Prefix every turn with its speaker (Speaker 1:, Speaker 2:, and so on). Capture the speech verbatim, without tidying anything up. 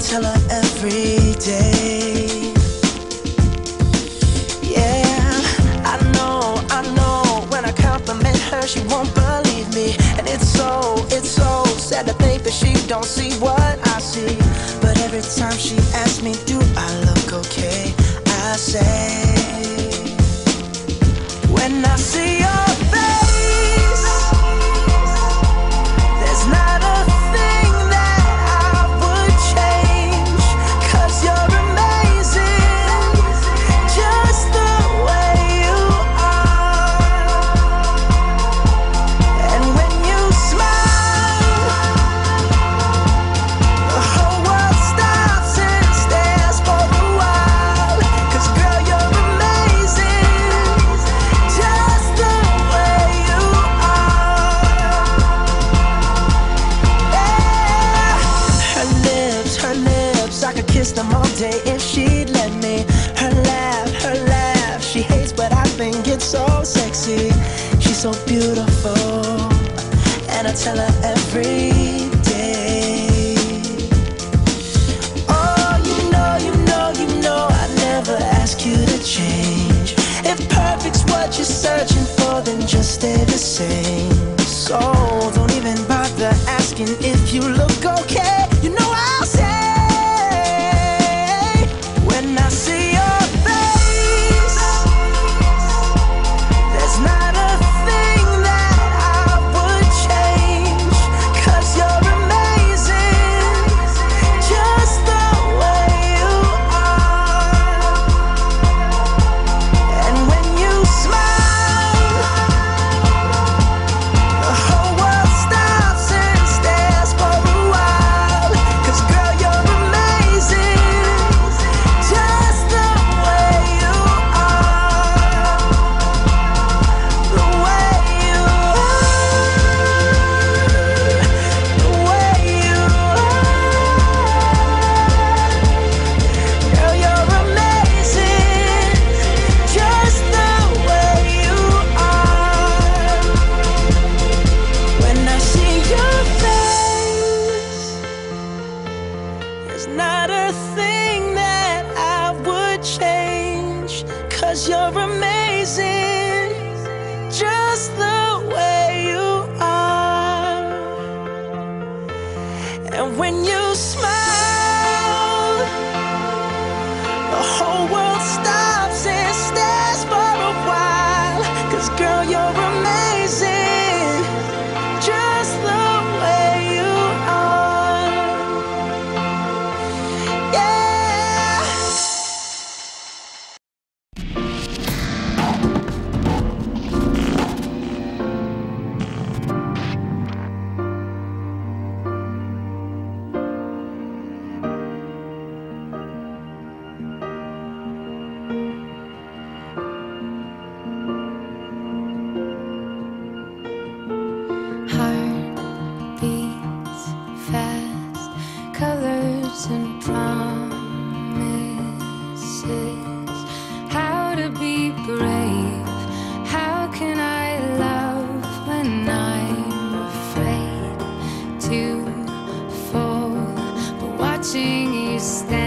Speaker 1: tell her every day. Yeah, I know, I know, when I compliment her she won't believe me. And it's so, it's so sad to think that she don't see what I see. But every time she asks me, do I look okay, I say, when I see your face, there's not a thing that I would change, 'cause you're amazing, just the way you are. And when you smile, the whole world stops and stares for a while, 'cause girl, you're amazing, just the way you are. Yeah. Her lips, her lips, I could kiss them all day if she'd let me. Her laugh, her laugh, she hates but I think it's so sexy. She's so beautiful, and I tell her every day. Oh, you know, you know, you know I never ask you to change. If perfect's what you're searching for, then just stay the same. So don't even bother asking if you look okay. You know I'll say, when I see your face, there's not a thing that I would change, 'cause you're amazing, just the way you are. And when you smile, the whole world stops and stares for a while, 'cause girl, you're amazing, just the way you are. The way you are, the way you are. Girl, you're amazing, just the way you are. When I see your face, there's not a thing that I would change, 'cause you're amazing, just the way you are. And when you smile, the whole world stops and stares for a while, 'cause girl, you're amazing, just the way you are. Yeah.
Speaker 2: Heart beats fast, colors and promises. How to be brave? How can I love when I'm afraid to fall? But watching you stand